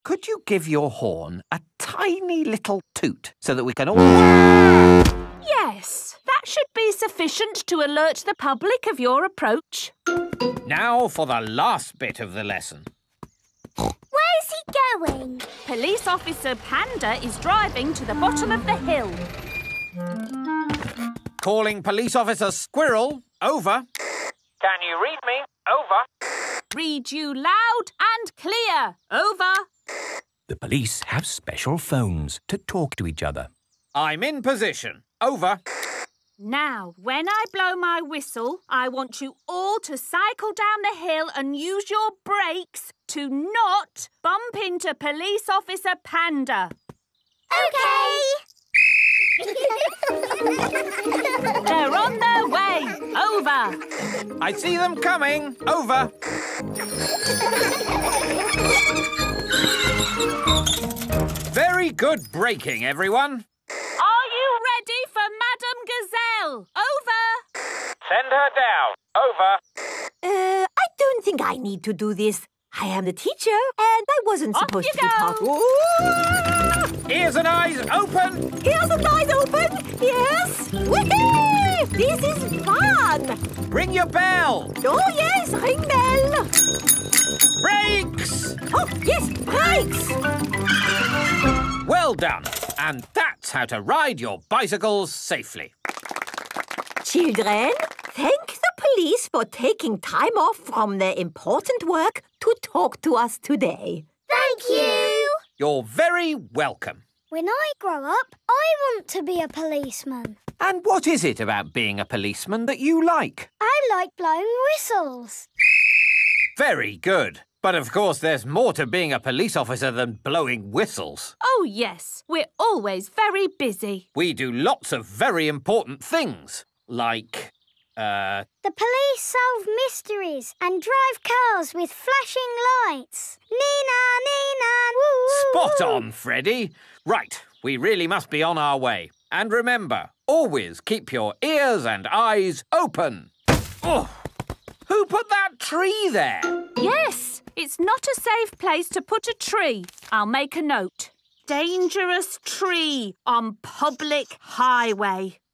Could you give your horn a tiny little toot so that we can all... Yes, that should be sufficient to alert the public of your approach. Now for the last bit of the lesson. Where's he going? Police Officer Panda is driving to the bottom of the hill. Calling Police Officer Squirrel. Over. Can you read me? Over. Read you loud and clear. Over. The police have special phones to talk to each other. I'm in position. Over. Now, when I blow my whistle, I want you all to cycle down the hill and use your brakes to not bump into Police Officer Panda. OK! They're on their way. Over. I see them coming. Over. Very good braking, everyone. Are you ready for Madame Gazelle? Over. Send her down. Over. I don't think I need to do this. I am the teacher, and I wasn't supposed to be part. Ears and eyes open. Ears and eyes open. Yes. Woohoo! This is fun. Ring your bell. Oh yes, ring bell. Brakes. Oh yes, brakes. Well done. And that's how to ride your bicycles safely. Children, thank the police for taking time off from their important work to talk to us today. Thank you. You're very welcome. When I grow up, I want to be a policeman. And what is it about being a policeman that you like? I like blowing whistles. Very good. But of course there's more to being a police officer than blowing whistles. Oh, yes. We're always very busy. We do lots of very important things, like... The police solve mysteries and drive cars with flashing lights. Nina, Nina, woo! Spot on, Freddy. Right, we really must be on our way. And remember, always keep your ears and eyes open. Oh, who put that tree there? Yes, it's not a safe place to put a tree. I'll make a note. Dangerous tree on public highway.